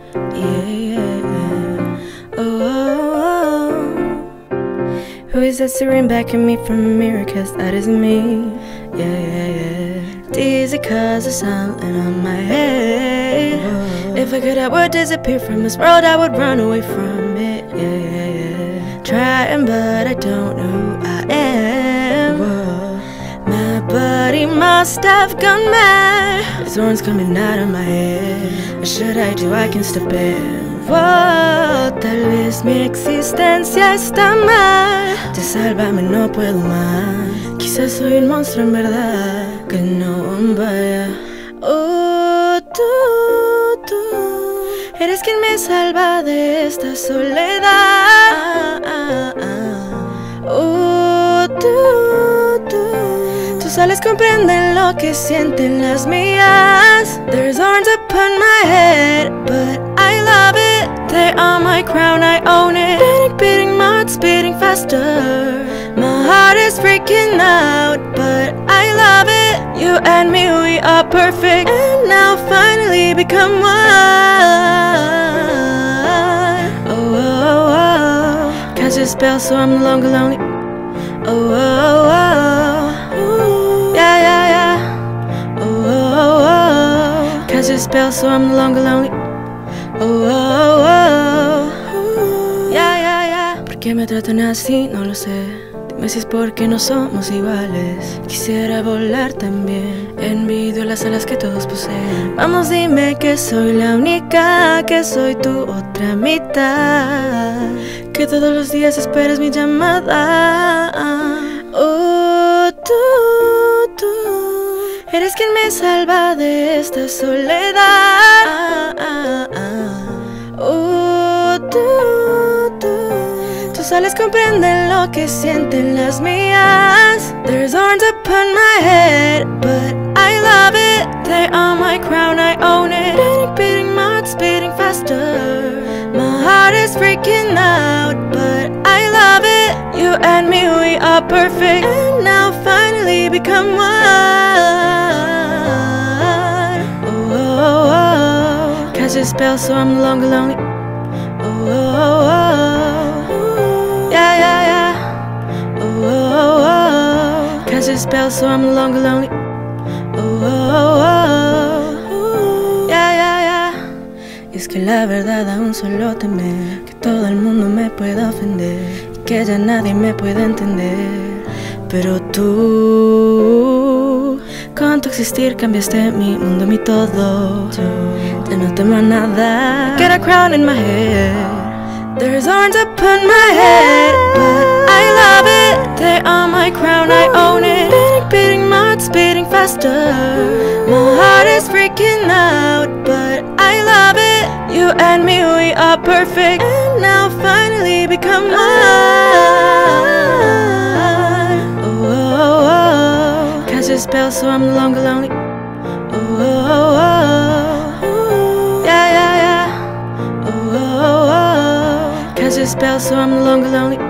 Yeah, yeah. Oh, oh, oh. Who is that staring back at me from a mirror? Cause that isn't me. Yeah, yeah, yeah. Dizzy cause there's something on my head. Whoa. If I could, I would disappear from this world. I would run away from it. Yeah, yeah, yeah. Trying, but I don't know who I am. Whoa. My body must have gone mad. There's horns coming out of my head. What should I do? I can step in. Wow, tal vez mi existencia está mal. Ya sálvame, no puedo más. Quizás soy un monstruo en verdad. Que no vaya. Oh, tú eres quien me salva de esta soledad. Oh, tus alas comprenden lo que sienten las mías. There's horns upon my head, but I love it. They are my crown, I own it. Beating, my heart's beating faster. My heart is freaking out, but I love it. You and me, we are perfect, and now finally become one. Oh, oh, oh. Catch a spell so I'm no longer lonely. Oh, oh, oh. Ooh. Yeah, yeah, yeah. Oh, oh, oh. Catch a spell so I'm no longer lonely. Oh, oh, oh. Yeah, yeah, yeah. ¿Por qué me tratan así? No lo sé. Dime si es porque no somos iguales. Quisiera volar también. Envidio las alas que todos poseen. Vamos, dime que soy la única, que soy tu otra mitad, que todos los días esperas mi llamada. Oh, tú eres quien me salva de esta soledad. Oh, tus alas comprenden lo que sienten las mías. There's horns upon my head, but I love it. They are my crown, I own it. Beating, my heart's beating faster. My heart is freaking out, but I love it. You and me, we are perfect, and now finally become one. Oh, oh, oh. Catch a spell so I'm no longer lonely. Oh, oh, oh. Yeah, yeah, yeah. Oh, oh, oh. Catch a spell so I'm no longer lonely. Oh, oh, oh. Yeah, yeah, yeah. Y es que la verdad aún solo temer que todo el mundo me pueda ofender y que ya nadie me pueda entender. Pero tú, con tu existir cambiaste mi mundo, mi todo. Ya no temo a nada. Get a crown in my head. There's horns upon my head, but I love it. They are my crown, I own it. Beating, my heart's beating faster. My heart is freaking out, but I love it. You and me, we are perfect, and now finally become one. Oh, oh, oh. Catch a spell so I'm no longer lonely. Oh, oh, oh. Yeah, yeah, yeah. Oh, oh, oh. Catch a spell so I'm no longer lonely.